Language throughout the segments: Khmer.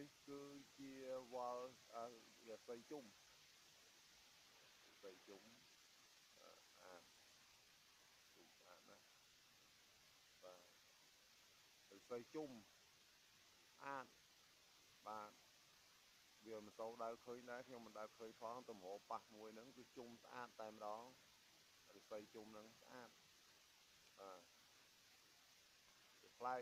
នេះគឺជាវល់ស្រីជុំស្រីជុំអាអាណាបាទស្រីជុំអាចបាទវាមិនសូវដើរឃើញដែរខ្ញុំមិនដើរឃើញផងតម្រប៉ះមួយហ្នឹងគឺជុំស្អាតតែម្ដងស្រីជុំហ្នឹងស្អាតបាទប្លែក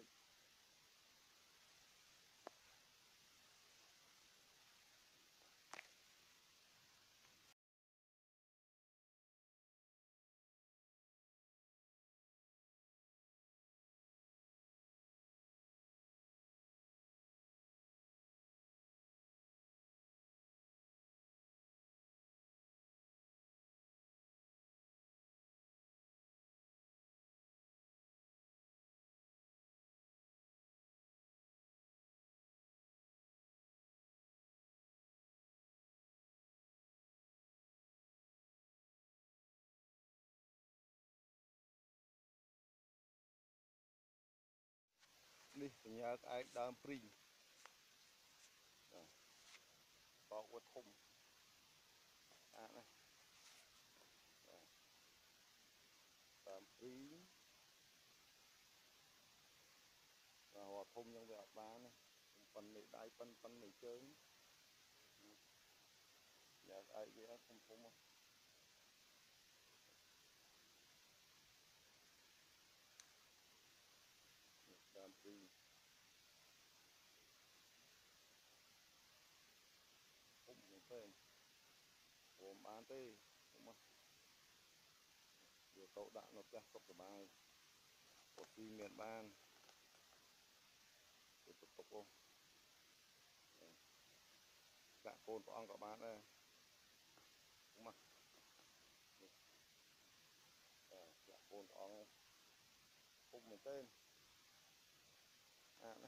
នេះបញ្ញាក្អែកដើមព្រីងបោកវត្តធំស្អាតណាស់ដើមព្រីងវត្តធំយ៉ាងវាអត់បានប៉ុននេះដៃប៉ុននេះជើងយ៉ាក្អែកវាធំធំដើមព្រីងធំមែនទេព្រមបានទេមកយកទៅដាក់នៅផ្ទះសុខសប្បាយពូទីមានបានទៅទុកដាក់កូនព្រះអង្គក៏បានដែរមកដាក់កូនព្រះអង្គធំមែនទេអាណា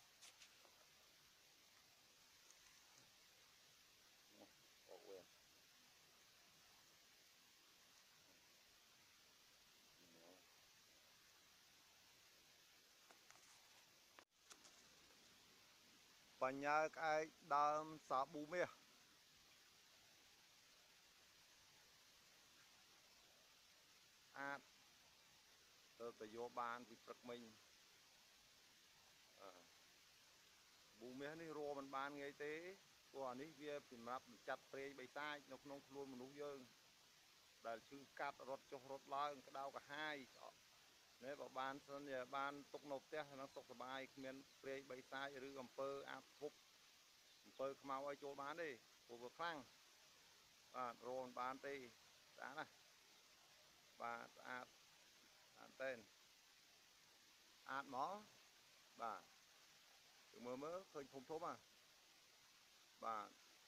អូវបញ្ញាក្អែកដើមសាប៊ូមាសអាចទៅយកបានពីព្រឹកមិញប៊ូមាសនេះរកមិនបានងាយទេព្រោះអានេះវាសម្រាប់ចាត់ព្រៃបិសាចនៅក្នុងខ្លួនមនុស្សយើងដែលឈឺកាត់រត់ចុះរត់ឡើងក្តៅកាហាយនេះបើបានសិនជាបានទុកនៅផ្ទះនឹងសុខសប្បាយគ្មានព្រៃបិសាចឬអំពើអាបធប់អំពើខ្មៅឲ្យចូលបានទេព្រោះវាខ្លាំងបាទរកមិនបានទេស្អាតណាបាទស្អាតតែស្អាតហ្មងបាទមើលឃើញធំបាទ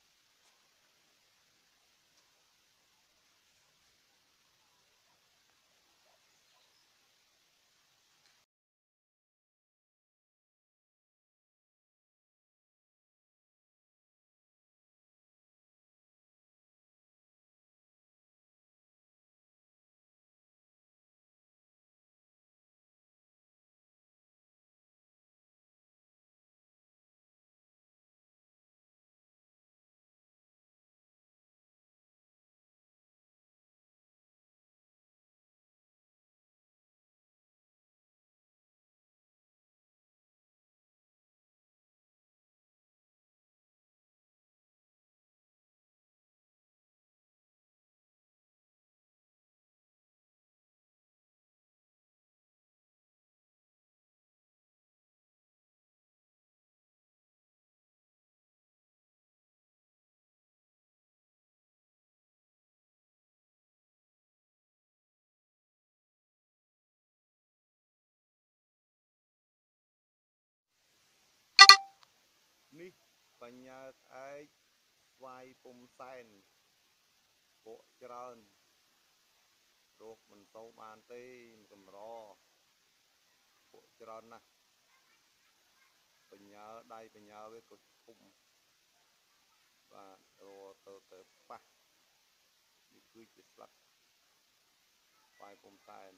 នេះបញ្ញាក្អែកស្វាយពុំសែនពួកច្រើនរកមិនសូវបានទេកម្រពួកច្រើនណាស់បញ្ញាដៃបញ្ញាវាក៏ធំបាទរកទៅប៉ះនេះគឺជាស្លឹកស្វាយពុំសែន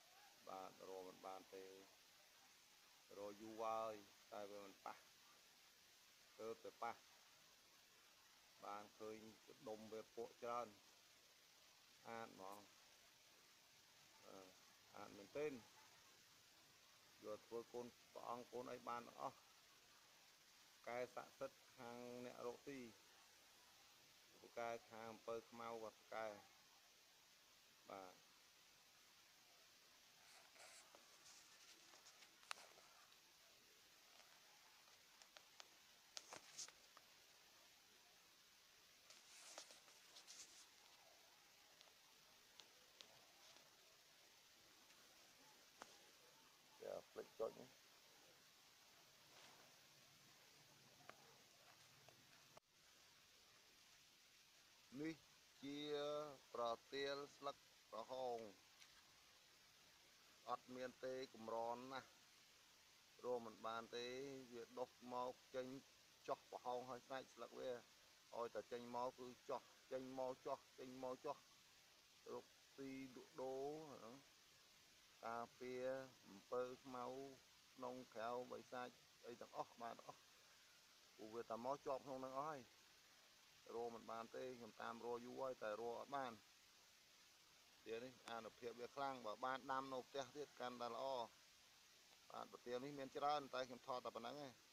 បាទរកមិនបានទេរកយូរហើយតែវាមិនប៉ះ thơ về pa bạn khơi đồng về bộ trơn ăn mong ăn mình tên rồi thôi con ấy ban đó cái sản xuất hàng nẹo roti cái hàng bơ mau và cái và lịch cho những ní chia protein slug pro hồng ọt miên tê cùng ron nè rồi mình bàn tê việc đốt máu chênh chọc pro hồng hơi sai slug về ôi ta chênh máu cứ chọc chênh máu chọc rồi ti đố cà phê bơ máu nông khéo bày sai ấy tặng óc bạn đó của việc ta máu chọc không năng ơi rồi mình bàn tê mình tam rồi vui tại rồi bàn tiền đi nó phiền việc khang và ban đam nộp tiền thiết can là lo bạn tiền đi miền Trung tại kiểm thọ tập nắng ấy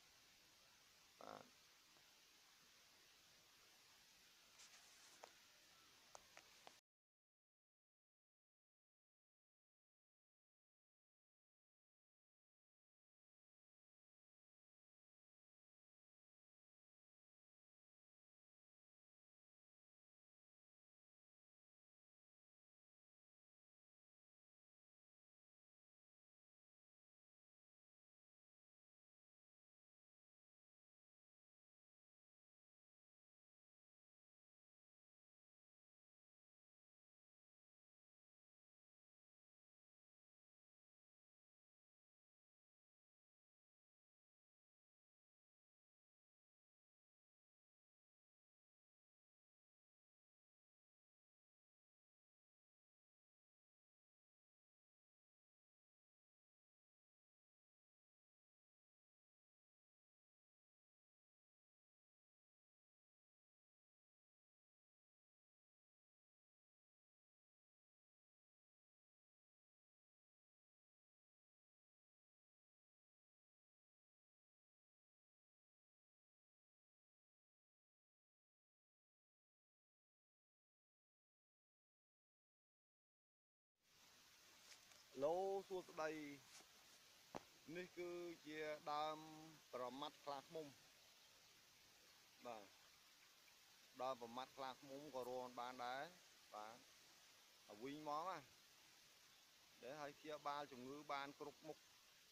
lô suốt đâyនេះគឺជាដើមប្រមាត់ខ្លាឃ្មុំបាទដើមប្រមាត់ខ្លាឃ្មុំក៏រងបានដែរបាទវិញមកណាđểឲ្យជាបាលជំងឺបានគ្រប់មុខ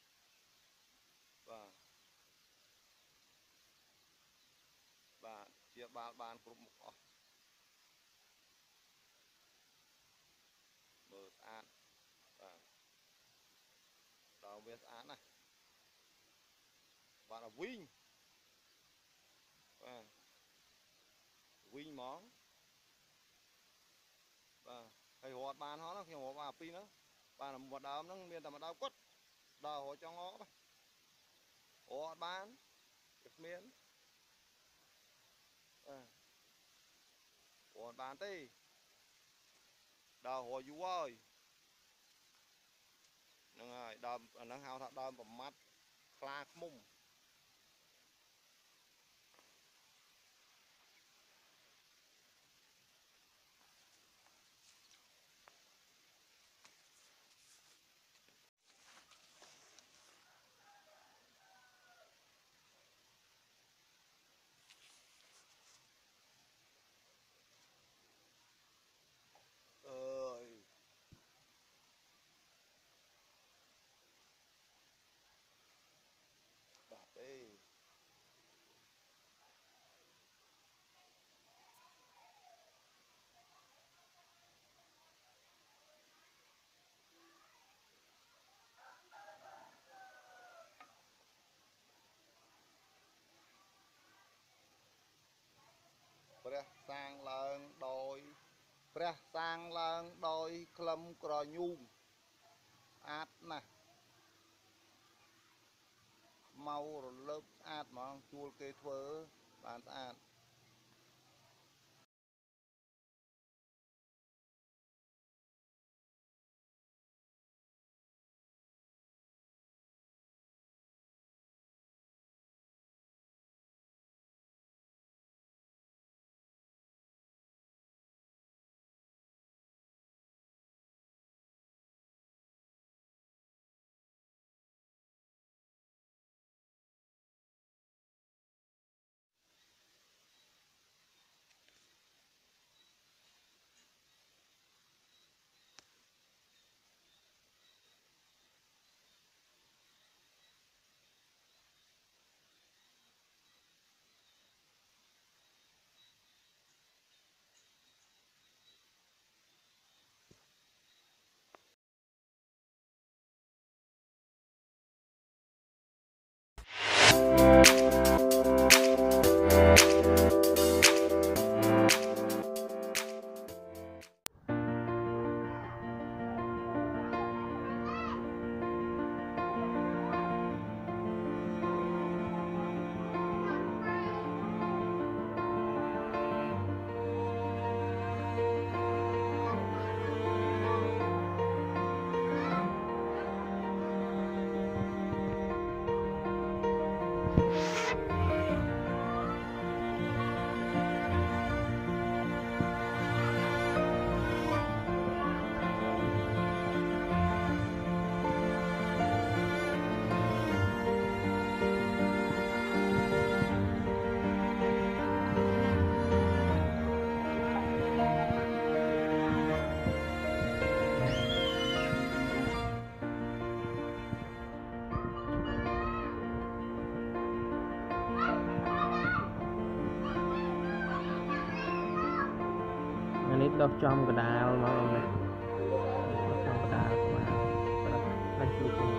បាទជាបាលបានគ្រប់មុខអស់មើលស្អាតបាទដល់វាស្អាតណាបាទវិញបាទវិញហ្មងបាទហើយរត់បានហោះខ្ញុំរត់បានពីហ្នឹងបាទមួយដើមហ្នឹងមានតែមួយដើមគាត់ដល់រត់ចង់អបរត់បានវាគ្មានរត់បានទេដល់រត់យូរហើយហ្នឹងហើយដើមអាហ្នឹងហៅថាដើមប្រមាត់ខ្លាឃ្មុំអើយបាទទេព្រះសាងឡើងដោយព្រះសាងឡើងដោយក្លឹមក្រញូងស្អាតណាស់ mau rồi lớp át mà chua kê thơ bán át នេះដុសចំកដាលមកនេះដុសចំកដាលមកដាក់លុយ